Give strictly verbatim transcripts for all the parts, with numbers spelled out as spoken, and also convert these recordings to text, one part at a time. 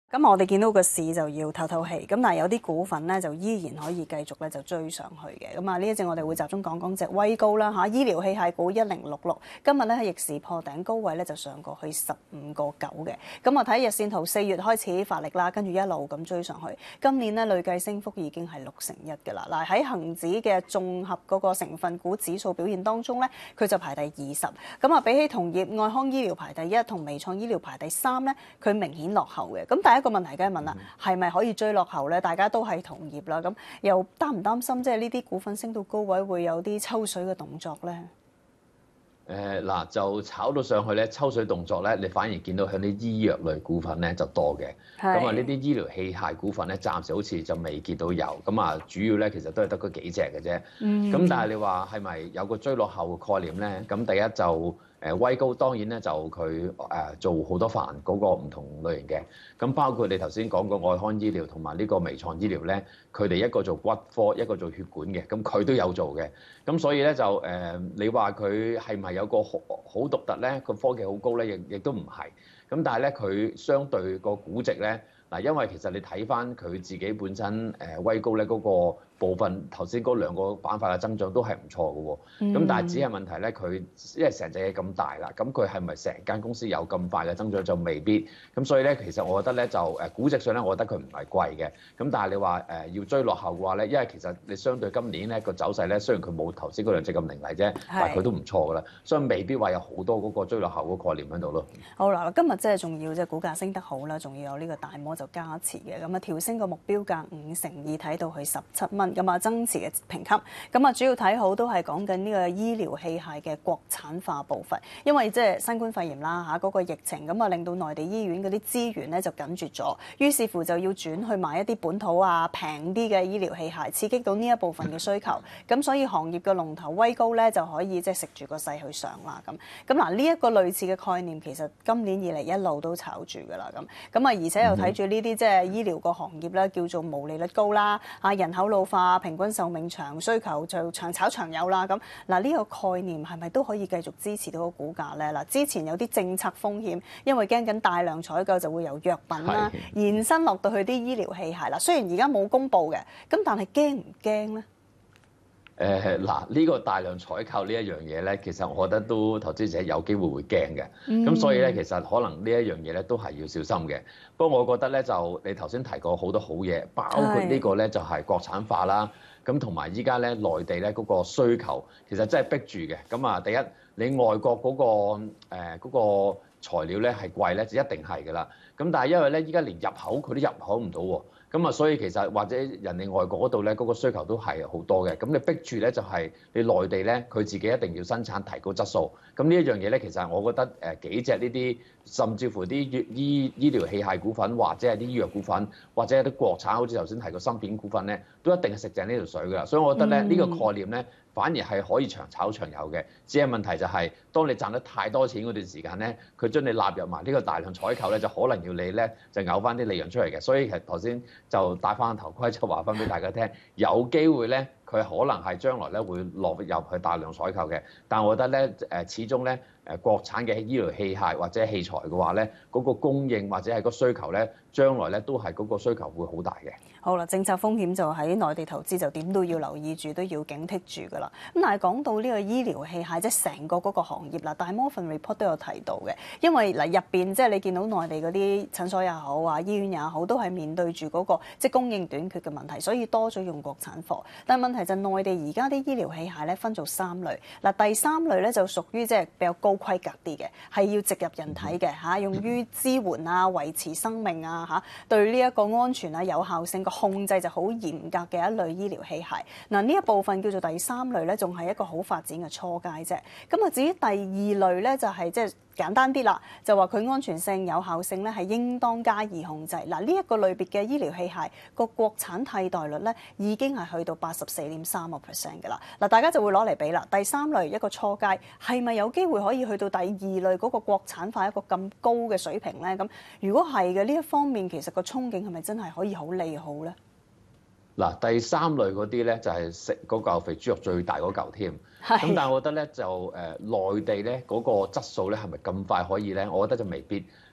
咁我哋見到個市就要透透氣，咁但係有啲股份咧就依然可以繼續咧就追上去嘅。咁啊呢一隻我哋會集中講講隻威高啦嚇，醫療器械股一零六六，今日咧係逆市破頂高位咧就上過去十五個九嘅。咁我睇日線圖，四月開始發力啦，跟住一路咁追上去。今年咧累計升幅已經係六成一㗎啦。嗱喺恒指嘅綜合嗰個成分股指數表現當中咧，佢就排第二十。咁啊比起同業愛康醫療排第一，同微創醫療排第三咧，佢明顯落後嘅。咁第一個問題梗係問啦，係咪可以追落後咧？大家都係同業啦，咁又擔唔擔心即係呢啲股份升到高位會有啲抽水嘅動作咧？ 誒嗱、呃，就炒到上去咧，抽水動作咧，你反而見到向啲醫藥類股份咧就多嘅。咁啊，呢啲醫療器械股份咧，暫時好似就未見到有。咁啊，主要咧其實都係得嗰幾隻嘅啫。咁、嗯、但係你話係咪有個追落後嘅概念咧？咁第一就誒威高當然咧就佢誒做好多範嗰個唔同類型嘅。咁包括你頭先講過愛康醫療同埋呢個微創醫療咧，佢哋一個做骨科，一個做血管嘅，咁佢都有做嘅。咁所以咧就誒、呃，你話佢係咪有個好好獨特咧？個科技好高咧，亦亦都唔係。咁但係咧，佢相對個估值咧，嗱，因為其實你睇翻佢自己本身誒威高咧嗰個部分，頭先嗰兩個板塊嘅增長都係唔錯嘅喎。咁、嗯、但係只係問題咧，佢因為成隻嘢咁大啦，咁佢係咪成間公司有咁快嘅增長就未必。咁所以咧，其實我覺得咧就誒估值上咧，我覺得佢唔係貴嘅。咁但係你話誒要追落後嘅話咧，因為其實你相對今年咧個走勢咧，雖然佢冇頭先嗰兩隻咁凌厲啫，但係佢都唔錯㗎啦。所以未必話有好多嗰個追落後嗰個概念喺度咯。 好啦，今日真係重要即係股價升得好啦，仲要有呢個大摩就加持嘅，咁啊調升個目標價五成二，睇到去十七蚊，咁啊增持嘅評級，咁啊主要睇好都係講緊呢個醫療器械嘅國產化部分，因為即係新冠肺炎啦嚇嗰個疫情，咁啊令到內地醫院嗰啲資源咧就緊絕咗，於是乎就要轉去買一啲本土啊平啲嘅醫療器械，刺激到呢一部分嘅需求，咁所以行業嘅龍頭威高咧就可以即係食住個勢去上啦咁，咁嗱呢一個類似嘅概念其實今年以嚟一路都炒住㗎啦咁，咁啊而且又睇住呢啲即係醫療個行業咧叫做毛利率高啦，啊人口老化、平均壽命長、需求就長炒長有啦咁，嗱呢個概念係咪都可以繼續支持到個股價咧？嗱之前有啲政策風險，因為驚緊大量採購就會由藥品啦延伸落到去啲醫療器械啦。雖然而家冇公布嘅，咁但係驚唔驚咧？ 誒嗱，呢個大量採購呢一樣嘢咧，其實我覺得都投資者有機會會驚嘅。咁、嗯、所以咧，其實可能呢一樣嘢咧都係要小心嘅。不過我覺得咧，就你頭先提過好多好嘢，包括呢個咧就係國產化啦。咁同埋依家咧內地咧嗰個需求其實真係逼住嘅。咁啊，第一你外國嗰、嗰個誒嗰、呃嗰個材料咧係貴咧，就一定係㗎啦。咁但係因為咧依家連入口佢都入口唔到喎。咁啊，所以其實或者人哋外國嗰度咧，嗰個需求都係好多嘅。咁你逼住咧，就係你內地咧，佢自己一定要生產，提高質素。咁呢一樣嘢咧，其實我覺得誒幾隻呢啲，甚至乎啲醫醫療器械股份，或者係啲醫藥股份，或者係啲國產，好似頭先提過芯片股份咧，都一定係食正呢條水㗎。所以我覺得咧，呢個概念咧，反而係可以長炒長有嘅。只係問題就係，當你賺得太多錢嗰段時間咧，佢將你納入埋呢個大量採購咧，就可能要你咧就嘔翻啲利潤出嚟嘅。所以其實頭先就戴翻頭盔就話翻俾大家聽，有機會咧，佢可能係將來咧會落入去大量採購嘅。但係我覺得咧，誒始終咧，誒國產嘅醫療器械或者器材嘅話咧，嗰個供應或者係個需求咧，將來咧都係嗰個需求會好大嘅。 好啦，政策風險就喺內地投資就點都要留意住，都要警惕住㗎啦。咁但係講到呢個醫療器械，即係成個嗰個行業啦，大摩份 report 都有提到嘅，因為嗱入邊即係你見到內地嗰啲診所也好啊，醫院也好，都係面對住嗰個即係供應短缺嘅問題，所以多咗用國產貨。但係問題就係內地而家啲醫療器械咧分做三類，嗱第三類咧就屬於即係比較高規格啲嘅，係要植入人體嘅嚇，用於支援啊、維持生命啊嚇，對呢一個安全啊、有效性控制就好嚴格嘅一類醫療器械。嗱呢一部分叫做第三類咧，仲係一個好發展嘅初階啫。咁啊至於第二類咧，就係即係簡單啲啦，就話佢安全性、有效性咧係應當加以控制。嗱呢一個類別嘅醫療器械個國產替代率咧已經係去到八十四點三個 percent 㗎啦。嗱大家就會攞嚟比啦，第三類一個初階係咪有機會可以去到第二類嗰個國產化一個咁高嘅水平咧？咁如果係嘅呢一方面，其實個憧憬係咪真係可以好利好咧？ 嗱，第三類嗰啲咧就係食嗰嚿肥豬肉最大嗰嚿添。咁但係我覺得咧就誒內地咧嗰個質素咧係咪咁快可以咧？我覺得就未必。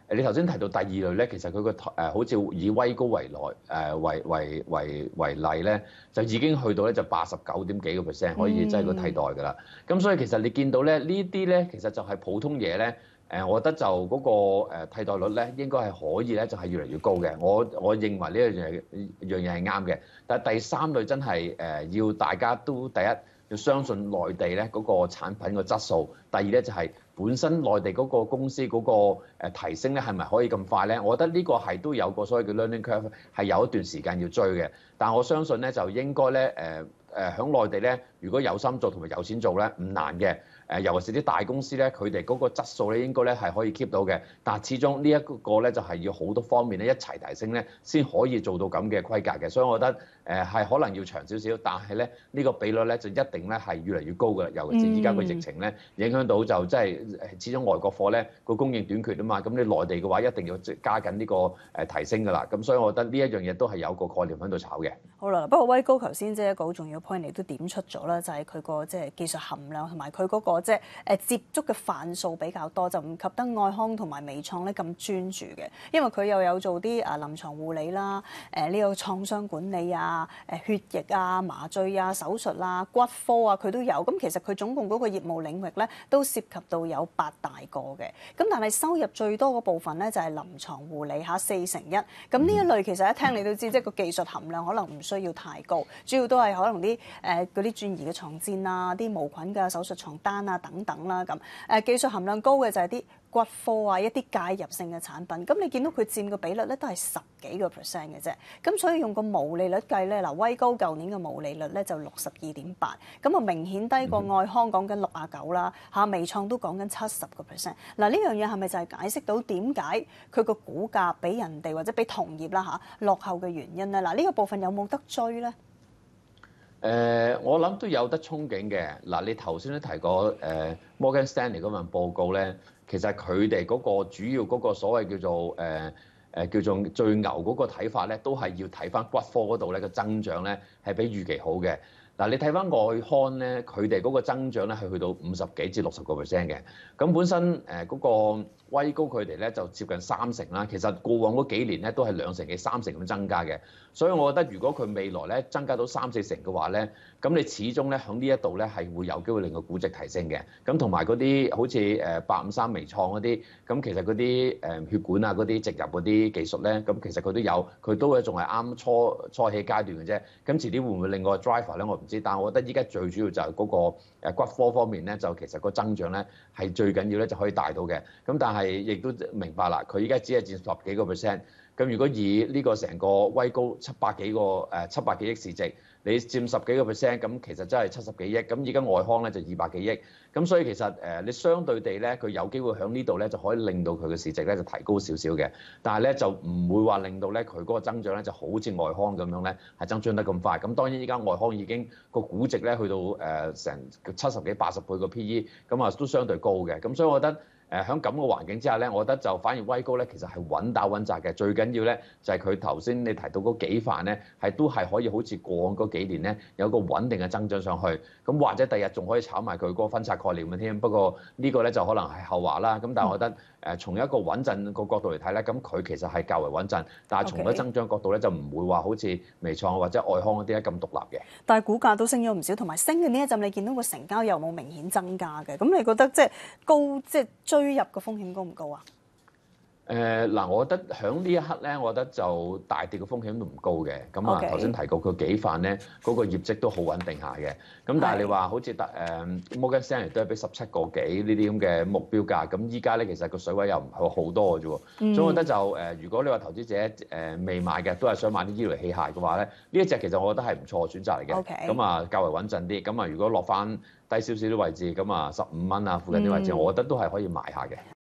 你頭先提到第二類咧，其實佢個誒好似以威高為來誒為為為為例咧，就已經去到咧就八十九點幾個 percent 可以即係個替代㗎啦。咁、嗯、所以其實你見到咧呢啲咧，其實就係普通嘢咧。誒，我覺得就嗰個替代率咧，應該係可以咧，就係越嚟越高嘅。我我認為呢一樣樣嘢係啱嘅。但係第三類真係誒，要大家都第一要相信內地咧嗰個產品個質素，第二咧就係本身內地嗰個公司嗰個誒提升咧係咪可以咁快咧？我覺得呢個係都有個所謂嘅 learning curve，係有一段時間要追嘅。但我相信咧就應該咧誒誒喺內地咧，如果有心做同埋有錢做咧，唔難嘅。誒，尤其是啲大公司咧，佢哋嗰個質素咧，應該咧係可以 keep 到嘅。但係始終呢一個咧，就係要好多方面咧一齊提升咧，先可以做到咁嘅規格嘅。所以我覺得誒係可能要長少少，但係咧呢個比率咧就一定咧係越嚟越高㗎。尤其是依家個疫情咧影響到就即係始終外國貨咧個供應短缺啊嘛。咁你內地嘅話一定要加緊呢個誒提升㗎啦。咁所以我覺得呢一樣嘢都係有個概念喺度炒嘅。 好啦，不過威高頭先即係一個好重要 point，你都點出咗啦，就係佢個即係技術含量同埋佢嗰個即係誒接觸嘅範數比較多，就唔及得愛康同埋微創咧咁專注嘅。因為佢又有做啲誒臨床護理啦、誒呢個創傷管理啊、誒血液啊、麻醉啊、手術啊、骨科啊，佢都有。咁其實佢總共嗰個業務領域咧都涉及到有八大個嘅。咁但係收入最多嗰部分咧就係臨床護理嚇四成一。咁呢一類其實一聽你都知，即係個技術含量可能唔需要太高，主要都係可能啲誒嗰啲轉移嘅床墊啊、啲無菌嘅手術床單啊等等啦。咁誒技術含量高嘅就係啲骨科啊，一啲介入性嘅產品。咁你見到佢佔嘅比率咧都係十幾個 percent 嘅啫。咁所以用個毛利率計咧，嗱威高舊年嘅毛利率咧就六十二點八，咁啊明顯低過愛康講緊六啊九啦，嚇微創都講緊七十個 percent。嗱呢樣嘢係咪就係解釋到點解佢個股價比人哋或者比同業啦嚇落後嘅原因咧？嗱呢個部分有冇得追咧？ 誒、呃，我諗都有得憧憬嘅。嗱，你頭先都提過誒、呃、Morgan Stanley 嗰份報告咧，其實佢哋嗰個主要嗰個所謂叫做誒誒、呃、叫做最牛嗰個睇法咧，都係要睇翻骨科嗰度咧個增長咧係比預期好嘅。嗱，你睇翻愛康咧，佢哋嗰個增長咧係去到五十幾至六十個 percent 嘅。咁本身誒嗰個威高佢哋咧就接近三成啦。其實過往嗰幾年咧都係兩成幾三成咁增加嘅。所以我覺得如果佢未來咧增加到三四成嘅話咧，咁你始終咧喺呢一度咧係會有機會令個估值提升嘅。咁同埋嗰啲好似誒八五三微創嗰啲，咁其實嗰啲誒血管啊嗰啲植入嗰啲技術咧，咁其實佢都有，佢都仲係啱初初起階段嘅啫。咁遲啲會唔會另外 driver 咧？我唔知，但係我覺得依家最主要就係嗰個誒骨科方面咧，就其實個增長咧係最緊要咧就可以大到嘅。咁但係亦都明白啦，佢依家只係佔十幾個 percent。咁如果以呢個成個威高七百幾個誒七百幾億市值，你佔十幾個 percent，咁其實真係七十幾億。咁而家愛康咧就二百幾億。咁所以其實誒你相對地咧，佢有機會喺呢度咧就可以令到佢嘅市值咧就提高少少嘅。但係咧就唔會話令到咧佢嗰個增長咧就好似愛康咁樣咧係增長得咁快。咁當然依家愛康已經個估值咧去到誒成七十幾八十倍個 P E， 咁啊都相對高嘅。咁所以我覺得。誒喺咁嘅環境之下咧，我覺得就反而威高咧，其實係穩打穩紮嘅。最緊要咧就係佢頭先你提到嗰幾範咧，係都係可以好似過往嗰幾年咧有個穩定嘅增長上去。咁或者第日仲可以炒埋佢嗰個分拆概念嘅添。不過呢個咧就可能係後話啦。咁但係我覺得誒從一個穩陣個角度嚟睇咧，咁佢其實係較為穩陣。但係從咗增長角度咧，就唔會話好似微創或者愛康嗰啲咧咁獨立嘅。但係股價都升咗唔少，同埋升嘅呢一陣，你見到個成交又冇明顯增加嘅。咁你覺得即係高即係追入嘅風險高唔高啊？誒嗱， 我覺得喺呢一刻咧，我覺得就大跌嘅風險都唔高嘅。咁啊，頭先提過佢幾範咧，嗰個業績都好穩定下嘅。咁但係你話好似特誒 Morgan Stanley 都係俾十七個幾呢啲咁嘅目標價。咁依家咧其實個水位又唔係好多嘅啫喎。嗯、所以我覺得就誒，如果你話投資者誒未買嘅，都係想買啲醫療器械嘅話咧，呢一隻其實我覺得係唔錯嘅選擇嚟嘅。咁啊 Okay，較為穩陣啲。咁啊，如果落翻低少少啲位置，咁啊十五蚊啊附近啲位置，嗯、我覺得都係可以買下嘅。